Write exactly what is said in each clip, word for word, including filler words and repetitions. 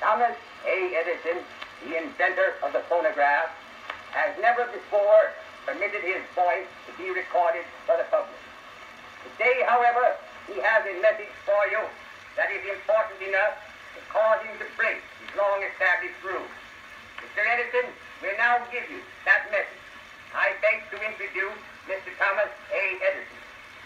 Thomas A. Edison, the inventor of the phonograph, has never before permitted his voice to be recorded for the public. Today, however, he has a message for you that is important enough to cause him to break his long-established rule. Mister Edison will now give you that message. I beg to introduce Mister Thomas A. Edison.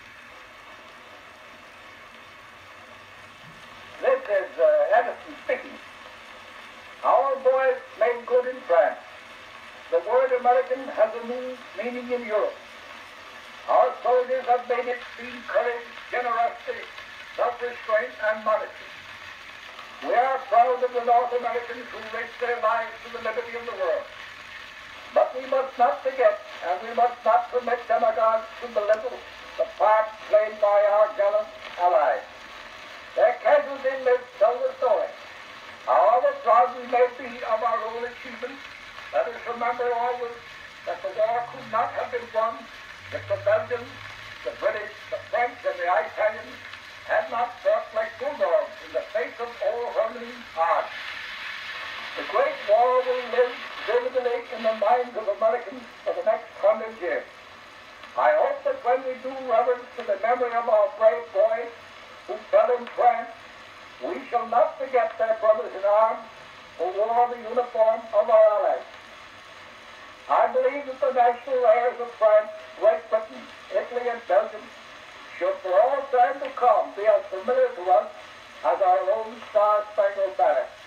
This is uh, Edison speaking. Our boys made good in France. The word American has a new meaning in Europe. Our soldiers have made it mean courage, generosity, self-restraint, and modesty. We are proud of the North Americans who risked their lives for the liberty of the world. But we must not forget, and we must not permit demagogues to belittle the part played by our gallant allies. Their casualty lists tell the story. However proud we may be of our own achievements, let us remember always that the war could not have been won if the Belgians, the British, the French, and the Italians had not fought like bulldogs in the face of overwhelming odds. The Great War will live vividly in the minds of Americans for the next hundred years. I hope that when we do reverence to the memory of our brave boys who fell in France, we shall not forget their brothers in arms who wore the uniform of our allies. I believe that the national airs of France, Great Britain, Italy, and Belgium should for all time to come be as familiar to us as our own Star-Spangled Banner.